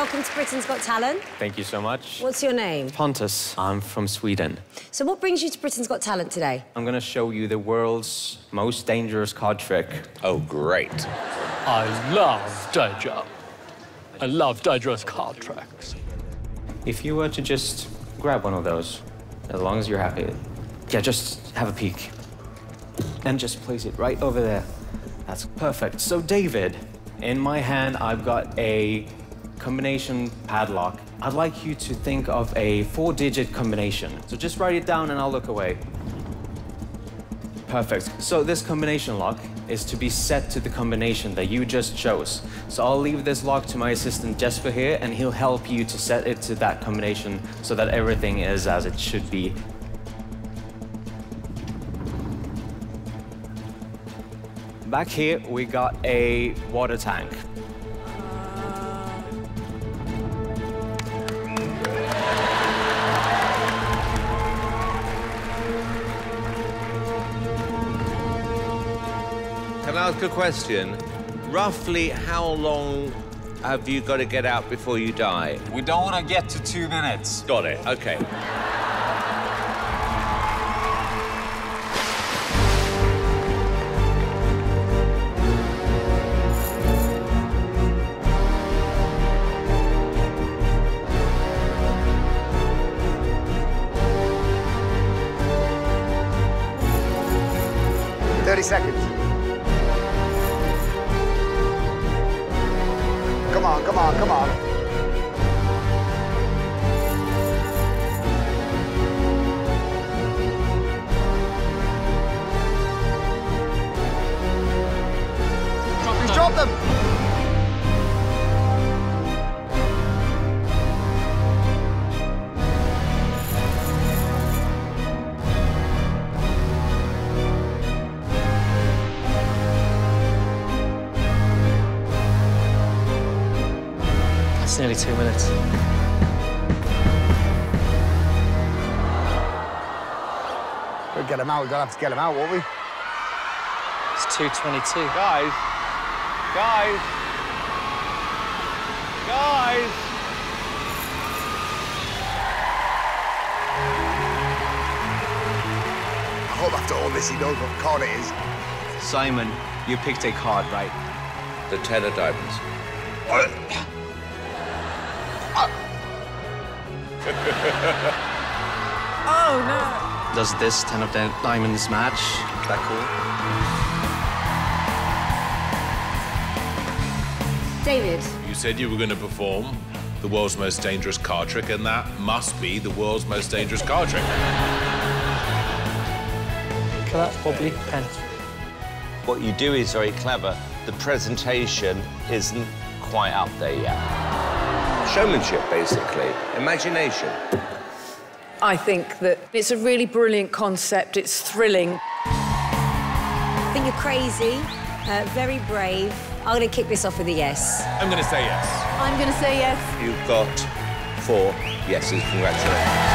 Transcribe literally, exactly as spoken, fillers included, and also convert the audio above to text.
welcome to Britain's Got Talent. Thank you so much. What's your name? Pontus. I'm from Sweden. So what brings you to Britain's Got Talent today? I'm gonna show you the world's most dangerous card trick. Oh, great. I love danger. I love dangerous card tricks. If you were to just grab one of those, as long as you're happy, yeah, just have a peek. And just place it right over there. That's perfect. So, David, in my hand, I've got a combination padlock. I'd like you to think of a four-digit combination. So just write it down and I'll look away. Perfect. So this combination lock is to be set to the combination that you just chose. So I'll leave this lock to my assistant Jesper here, and he'll help you to set it to that combination so that everything is as it should be. Back here, we got a water tank. Can I ask a question? Roughly how long have you got to get out before you die? We don't want to get to two minutes. Got it, okay. thirty seconds. Come on, come on, come on. He's dropped them. It's nearly two minutes. We'll get him out. We're gonna have to get him out, won't we? It's two twenty-two. Guys, guys, guys. I hope after all this he knows what card it is. Simon, you picked a card, right? The ten of diamonds. Oh, no. Does this ten of di diamonds match? Is that cool? David. You said you were going to perform the world's most dangerous card trick, and that must be the world's most dangerous card trick. That's wobbly pen. What you do is very clever. The presentation isn't quite up there yet. Showmanship, basically. Imagination. I think that it's a really brilliant concept. It's thrilling. I think you're crazy, uh, very brave. I'm going to kick this off with a yes. I'm going to say yes. I'm going to say yes. You've got four yeses. Congratulations.